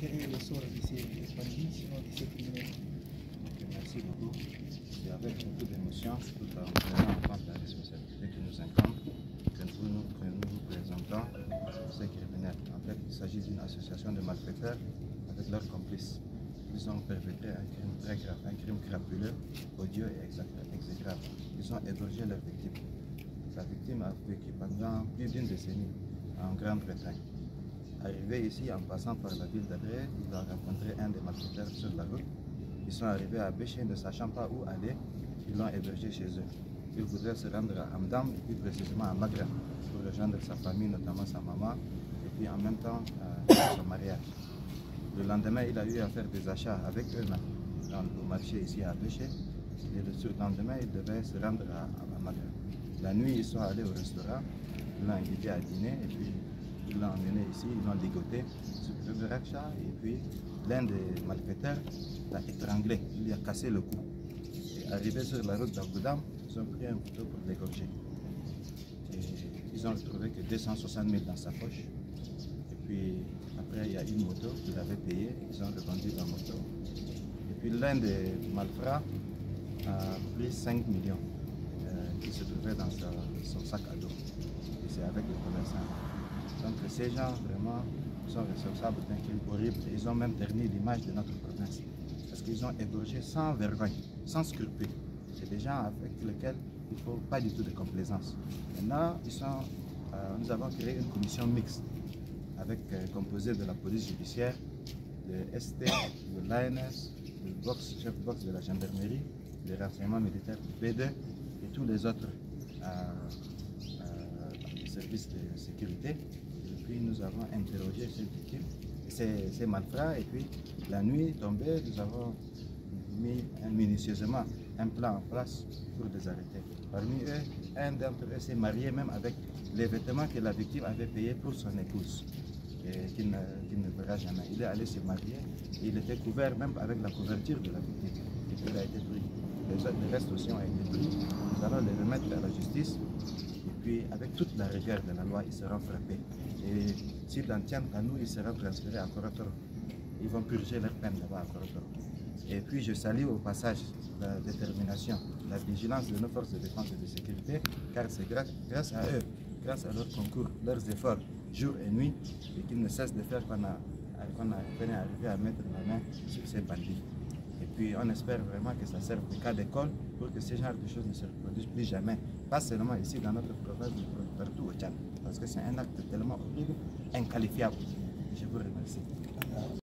quel est le sort de ces bandits, sinon de ces criminels? Merci beaucoup. C'est avec beaucoup d'émotion, tout en prenant en compte la responsabilité qui nous incombe, que nous vous présentons ces criminels. En fait, il s'agit d'une association de malfaiteurs avec leurs complices. Ils ont perpétré un crime très grave, un crime crapuleux, odieux et exécrable. Ils ont égorgé leur victime. La victime a vécu pendant plus d'une décennie en Grande-Bretagne. Arrivé ici, en passant par la ville d'Adré, il a rencontré un des malfaiteurs sur la route. Ils sont arrivés à Béché, ne sachant pas où aller, ils l'ont hébergé chez eux. Il voudrait se rendre à Amdam, et plus précisément à Magra, pour rejoindre sa famille, notamment sa maman, et puis en même temps son mariage. Le lendemain, il a eu à faire des achats avec eux-mêmes au marché ici à Béché, et le surlendemain, il devait se rendre à Magra. La nuit, ils sont allés au restaurant, ils l'ont invité à dîner, et puis ils l'ont emmené ici, ils l'ont ligoté sur le rachat, et puis l'un des malfaiteurs l'a étranglé, il lui a cassé le cou. Et arrivé sur la route d'Aboudam, ils ont pris un couteau pour l'égorger. Ils ont retrouvé que 260 000 dans sa poche. Et puis après, il y a une moto qu'il avait payée, ils ont revendu la moto. Et puis l'un des malfrats a pris 5 millions qui se trouvaient dans son sac à dos. Et c'est avec le commerçant. Donc ces gens vraiment sont responsables d'un crime horrible. Ils ont même terni l'image de notre province. Parce qu'ils ont égorgé sans vergogne, sans scrupule. C'est des gens avec lesquels il ne faut pas du tout de complaisance. Maintenant, nous avons créé une commission mixte composée de la police judiciaire, de ST, de l'ANS, du chef box de la gendarmerie, des renseignements militaires du B2 et tous les autres services de sécurité. Et puis nous avons interrogé ces victimes, ces malfrats, et puis la nuit tombée, nous avons mis minutieusement un plan en place pour les arrêter. Parmi eux, un d'entre eux s'est marié même avec les vêtements que la victime avait payés pour son épouse, et qu'il ne verra jamais. Il est allé se marier, et il était couvert même avec la couverture de la victime, et puis il a été pris. Les restes aussi ont été pris. Nous allons les remettre à la justice. Et puis, avec toute la rigueur de la loi, ils seront frappés. Et s'ils en tiennent à nous, ils seront transférés à Korotoro. Ils vont purger leur peine là-bas à Korotoro. Et puis, je salue au passage la détermination, la vigilance de nos forces de défense et de sécurité, car c'est grâce à eux, grâce à leur concours, leurs efforts, jour et nuit, et qu'ils ne cessent de faire qu'on a arrivé à mettre la main sur ces bandits. Et puis on espère vraiment que ça serve de cas d'école pour que ce genre de choses ne se reproduisent plus jamais. Pas seulement ici dans notre province, mais partout au Tchad. Parce que c'est un acte tellement horrible, inqualifiable. Je vous remercie.